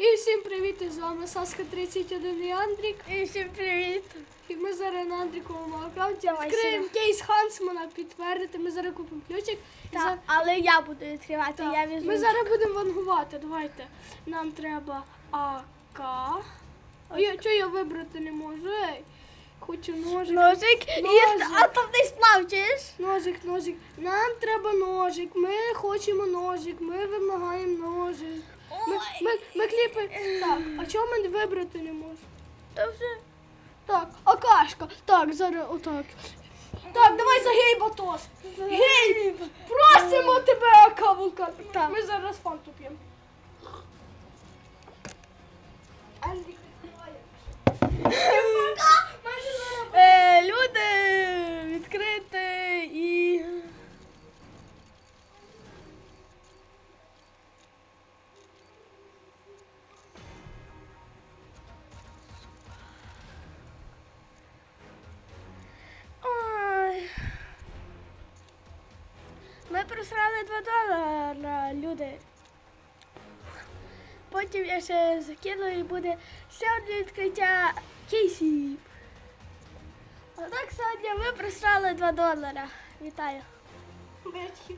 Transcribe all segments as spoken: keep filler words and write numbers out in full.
І всім привіт, з вами Саска тридцять один і Андрік. І всім привіт. І ми зараз на Андріковому аккаунті Давай відкриємо сюди. кейс Хансмана, підтвердити. Ми зараз купимо ключик. І Так, за- але я буду відкривати, Так, я візьму. Ми зараз будемо вангувати. Давайте. Нам треба АК. Ой, я чого я вибрати не можу? Ей, хочу ножик. Ножик. І Ножик. атомний сплав, чуєш? Ножик, ножик. Нам треба ножик. Ми хочемо ножик. Ми вимагаємо ножик. Ми, ми, ми кліпи. Так, а чого ми вибрати не можемо? То вже. Так, Акашка. Так, зараз отак. Так, давай за гейба тост. Гейб, просимо тебе, Ака Вулкан. Так. Ми зараз фанту п'ємо. Андрій, відкриває. Е, люди, відкрити і... Ой. Ми просрали два долара, люди. Потім я ще закину і буде ще одне відкриття кейсів. Отак сьогодні ми просрали два долара. Вітаю. Бачки.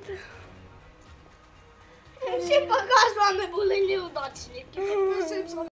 Всім пока, з вами були неудачники. Підписуємося.